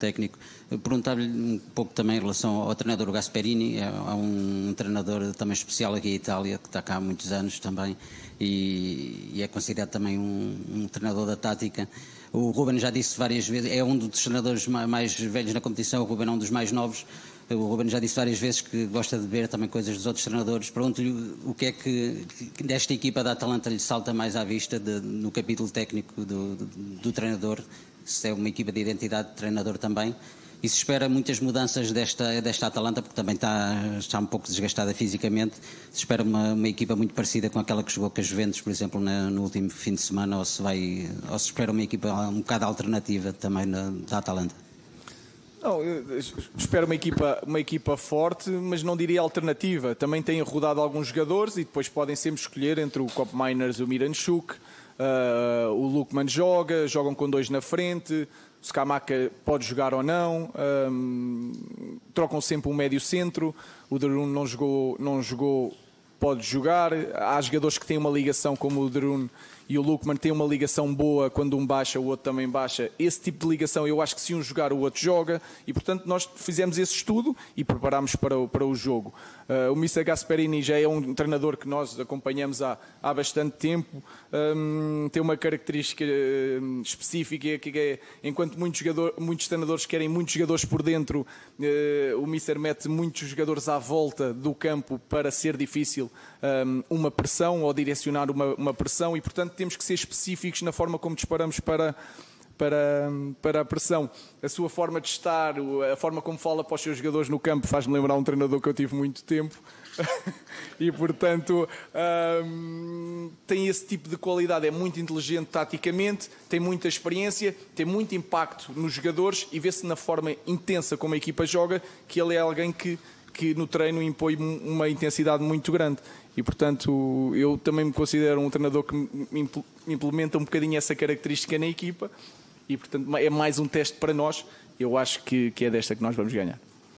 técnico. Perguntava-lhe um pouco também em relação ao treinador Gasperini, é um treinador também especial aqui em Itália, que está cá há muitos anos também, e é considerado também um treinador da tática. O Ruben já disse várias vezes, é um dos treinadores mais velhos na competição, o Ruben é um dos mais novos. O Ruben já disse várias vezes que gosta de ver também coisas dos outros treinadores. Pergunto-lhe o que é que desta equipa da Atalanta lhe salta mais à vista no capítulo técnico do treinador, se é uma equipa de identidade de treinador também, e se espera muitas mudanças desta Atalanta, porque também está um pouco desgastada fisicamente. Se espera uma equipa muito parecida com aquela que jogou com a Juventus, por exemplo, no último fim de semana, ou se espera uma equipa um bocado alternativa também da Atalanta? Não, eu espero uma equipa forte, mas não diria alternativa. Também têm rodado alguns jogadores e depois podem sempre escolher entre o Koopmeiners e o Miranchuk. O Lukman jogam com dois na frente. O Scamacca pode jogar ou não. Trocam sempre um médio centro. O Derun não jogou, pode jogar. Há jogadores que têm uma ligação, como o Derun e o Lukman, têm uma ligação boa. Quando um baixa, o outro também baixa. Esse tipo de ligação, eu acho que se um jogar, o outro joga. E, portanto, nós fizemos esse estudo e preparámos para o jogo. O Mr. Gasperini já é um treinador que nós acompanhamos há bastante tempo. Tem uma característica específica, que é, enquanto muitos treinadores querem muitos jogadores por dentro, o Mr. mete muitos jogadores à volta do campo para ser difícil uma pressão ou direcionar uma pressão, e portanto temos que ser específicos na forma como disparamos para a pressão. A sua forma de estar, a forma como fala para os seus jogadores no campo, faz-me lembrar um treinador que eu tive muito tempo. E portanto tem esse tipo de qualidade, é muito inteligente taticamente, tem muita experiência, tem muito impacto nos jogadores, e vê-se na forma intensa como a equipa joga que ele é alguém que no treino impõe uma intensidade muito grande. E portanto eu também me considero um treinador que implementa um bocadinho essa característica na equipa, e portanto é mais um teste para nós. Eu acho que é desta que nós vamos ganhar.